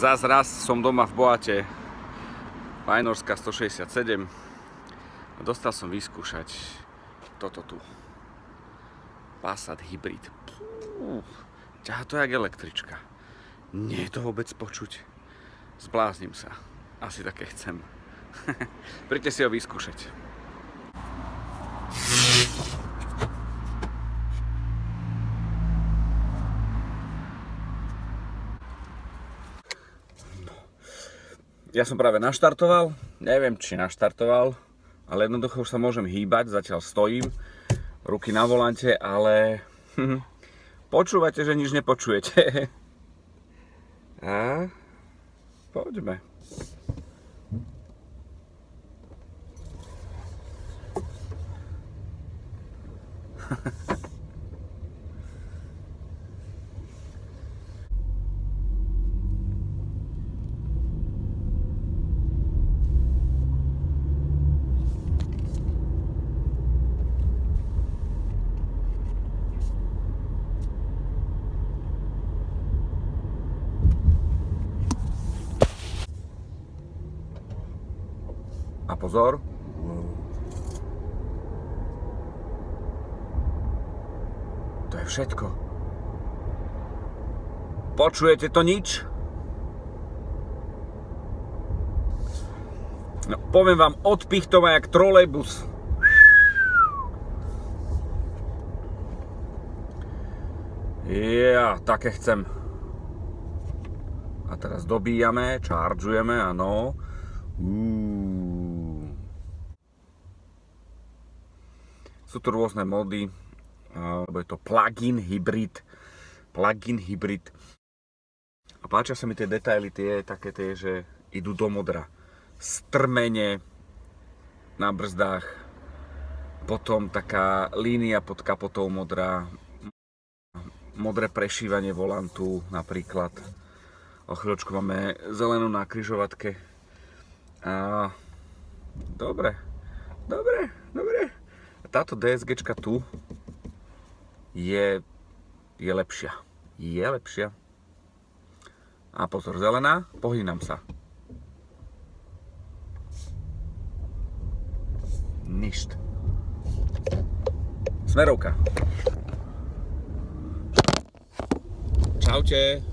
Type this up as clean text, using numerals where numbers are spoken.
Zas raz som doma v Boate, Vajnorská 167 a dostal som vyskúšať toto tu. Passat Hybrid. Ťaha to jak električka. Nie je to vôbec počuť. Zbláznim sa. Asi také chcem. Príďte si ho vyskúšať. Ja som práve naštartoval, neviem či naštartoval, ale jednoducho už sa môžem hýbať, zatiaľ stojím, ruky na volante, ale počúvate, že nič nepočujete. A poďme. A pozor. To je všetko. Počujete to nič? No, poviem vám, odpich to má jak trolejbus. Ja, také chcem. A teraz dobíjame, čaržujeme, áno. Sú tu rôzne mody, lebo je to plug-in hybrid. A páčia sa mi tie detaily, tie také tie, že idú do modra. Strmene na brzdách, potom taká línia pod kapotou modrá, modré prešívanie volantu napríklad. O chvíľočku máme zelenú na križovatke. A dobre. Táto DSGčka tu je lepšia. A pozor, zelená, pohýnam sa. Ništ. Smerovka. Čaute.